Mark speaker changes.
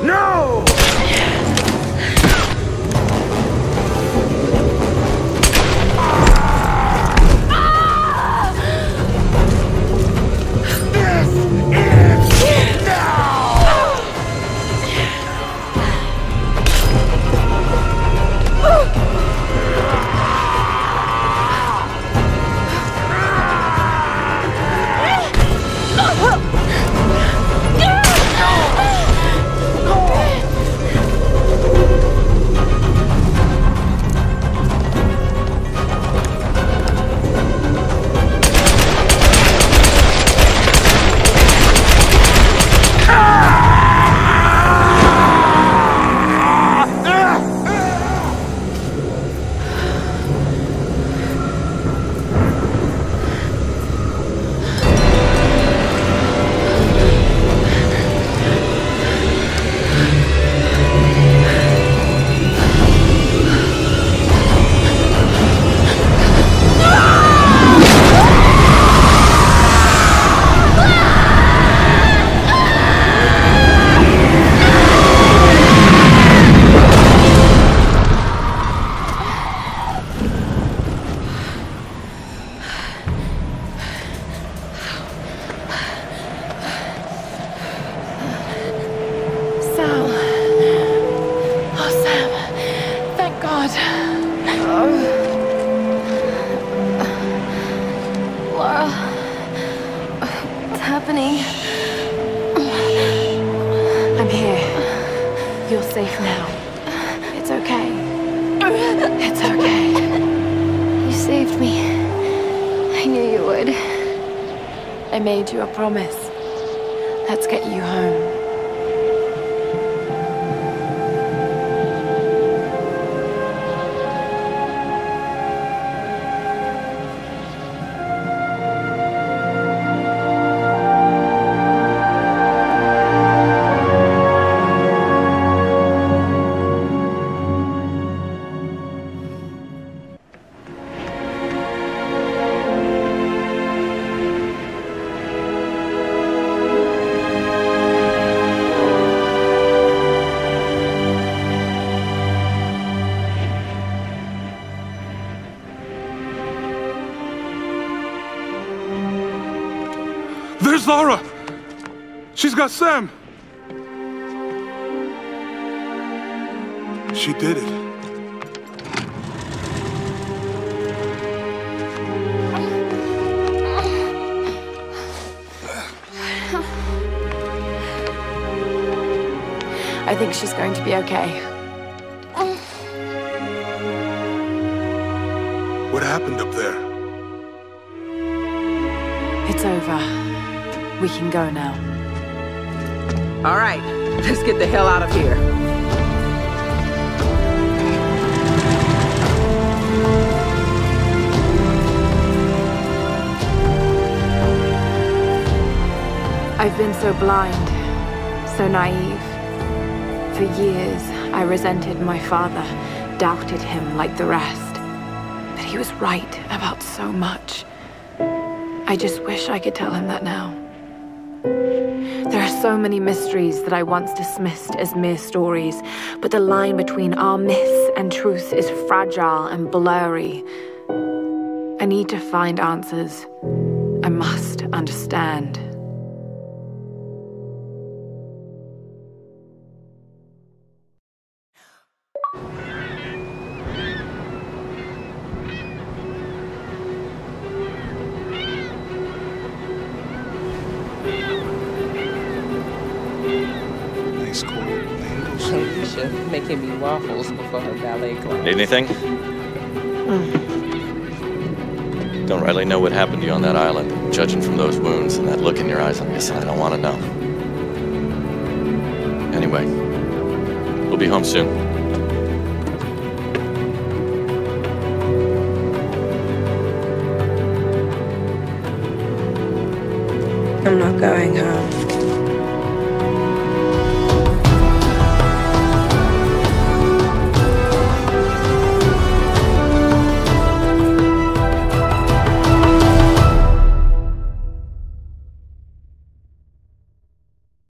Speaker 1: No!
Speaker 2: I'm here. You're safe now. It's okay. It's okay.
Speaker 3: You saved me. I knew you would.
Speaker 2: I made you a promise. Let's get you home.
Speaker 1: There's Lara! She's got Sam! She did it.
Speaker 2: I think she's going to be okay.
Speaker 1: What happened up there?
Speaker 2: It's over. We can go now.
Speaker 4: All right, let's get the hell out of here.
Speaker 2: I've been so blind, so naive. For years, I resented my father, doubted him like the rest. But he was right about so much. I just wish I could tell him that now. There are so many mysteries that I once dismissed as mere stories, but the line between our myths and truth is fragile and blurry. I need to find answers. I must understand.
Speaker 4: Alicia making me waffles before her ballet class.
Speaker 5: Need anything? Don't rightly know what happened to you on that island. Judging from those wounds and that look in your eyes, I'm guessing I don't want to know. Anyway, we'll be home soon.
Speaker 6: I'm not going home.